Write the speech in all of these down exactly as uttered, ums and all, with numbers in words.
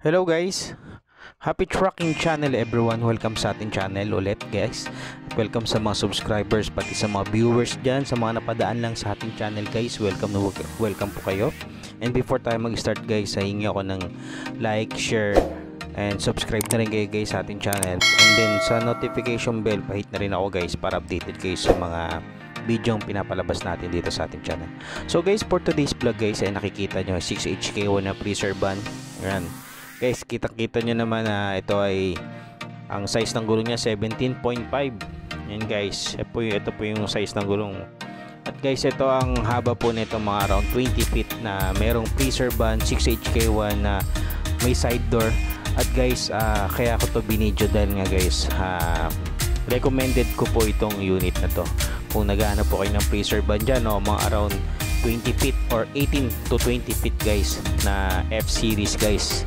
Hello guys, happy trucking channel everyone. Welcome sa ating channel ulit guys. Welcome sa mga subscribers pati sa mga viewers dyan, sa mga napadaan lang sa ating channel guys. Welcome na welcome po kayo. And before tayo mag-start guys, hingi ako ng like, share and subscribe na rin kayo guys sa ating channel. And then sa notification bell, pahit na rin ako guys para updated kayo sa mga video ang pinapalabas natin dito sa ating channel. So guys, for today's vlog guys ay nakikita nyo six H K one na freezer van. Ayan guys, kita-kita nyo naman na ito ay ang size ng gulong niya seventeen point five. Yan guys, ito po, ito po yung size ng gulong. At guys, ito ang haba po nito, mga around twenty feet na merong freezer van six H K one na may side door. At guys, uh, kaya ko to binidyo dahil nga guys, uh, recommended ko po itong unit na to. Kung naghahanap po kayo ng freezer van dyan, no, mga around twenty feet or eighteen to twenty feet guys na F series guys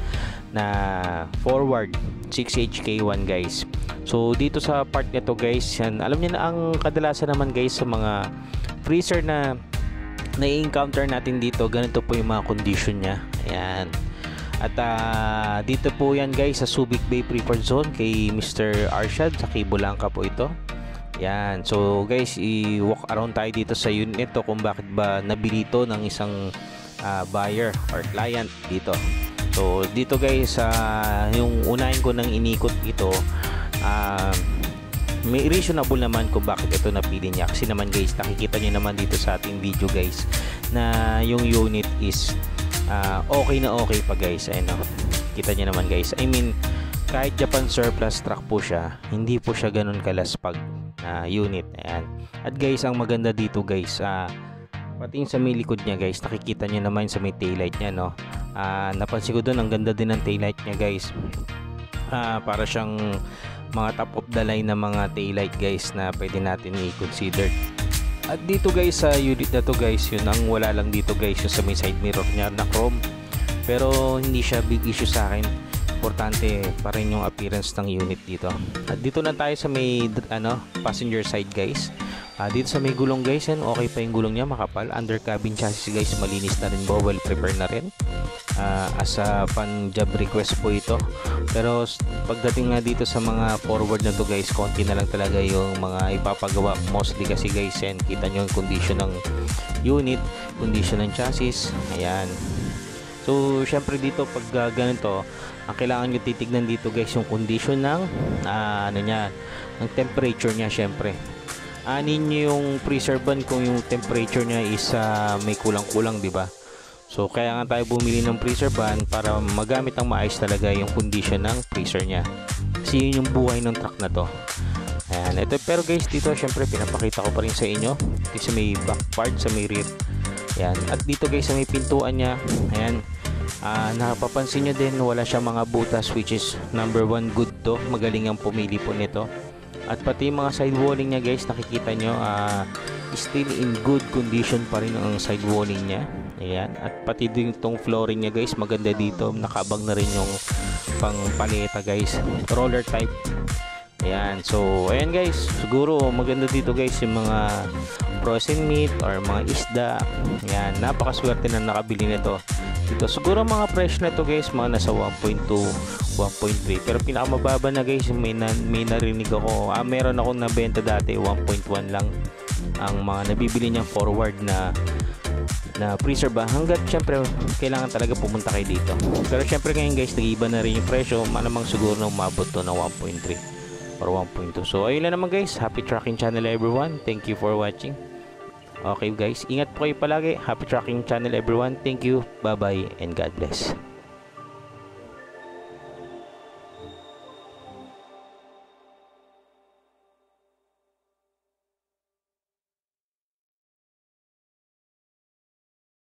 na forward six H K one guys. So dito sa part nito guys, yan, alam niyo na ang kadalasan naman guys sa mga freezer na na-encounter natin dito, ganito po yung mga condition niya. Ayan. At uh, dito po yan guys sa Subic Bay Freeport Zone kay Mister Arshad sa Kibulangka po ito. Yan. So guys, i-walk around tayo dito sa unit nito kung bakit ba nabili ito ng isang uh, buyer or client dito. So dito guys, uh, yung unahin ko nang inikot ito, uh, may reasonable naman kung bakit ito napili niya. Kasi naman guys, nakikita nyo naman dito sa ating video guys na yung unit is uh, okay na okay pa guys. Ayun, no? Kita nyo naman guys, I mean kahit Japan surplus truck po siya, hindi po siya ganun kalaspag uh, unit. Ayan. At guys, ang maganda dito guys, uh, pati sa may likod niya guys, nakikita nyo naman sa may taillight niya, no? Uh, napansin ko doon, ang ganda din ng taillight niya guys. Uh, para siyang mga top of the line na mga taillight guys na pwede natin i-consider. At dito guys sa unit na to guys, yun ang wala lang dito guys, yung sa may side mirror niya na chrome. Pero hindi siya big issue sa akin. Importante pa rin yung appearance ng unit dito. At dito na tayo sa may ano, passenger side guys. Uh, dito sa may gulong guys, yan, okay pa yung gulong niya, makapal. Under cabin chassis guys, malinis na rin po, well prepared na rin. Uh, as a fan job request po ito. Pero pagdating nga dito sa mga forward na to guys, konti na lang talaga yung mga ipapagawa. Mostly kasi guys, yan, kita nyo yung condition ng unit, condition ng chassis. Ayan. So syempre dito pag uh, ganito, ang kailangan nyo titignan dito guys yung condition ng uh, ano niya, ng temperature niya. Syempre anin nyo yung freezer van kung yung temperature niya is uh, may kulang-kulang, di ba? So kaya nga tayo bumili ng freezer van para magamit ang maayos talaga yung condition ng freezer niya. Kasi yun yung buhay ng truck na to. Ayan, ito, pero guys dito syempre pinapakita ko pa rin sa inyo dito sa may back part, sa may rear. Ayan, at dito guys sa may pintuan niya, ayan, uh, napapansin nyo din wala siyang mga butas, which is number one good to. Magaling ang pumili po nito. At pati mga sidewalling niya guys, nakikita nyo uh, still in good condition pa rin ang sidewalling niya. Ayan. At pati din itong flooring niya guys, maganda dito. Nakabang na rin yung pang paleta guys, roller type. Ayan. So ayan guys, siguro maganda dito guys yung mga frozen meat or mga isda. Ayan, napakaswerte na nakabili nito dito. Siguro mga presyo na to guys, mga nasa one point two, one point three. Pero pinakamababa na guys, may, na, may narinig ako. Ah, meron akong nabenta dati, one point one lang ang mga nabibili niyang forward na na freezer ba. Hanggat syempre kailangan talaga pumunta kayo dito. Pero syempre ngayon guys, nag-iba na rin yung presyo. Malamang siguro na umabot to na one point three or one point two. So ayun lang naman guys, happy trucking channel everyone. Thank you for watching. Okay guys, ingat po kayo palagi. Happy trucking channel everyone. Thank you, bye bye and God bless.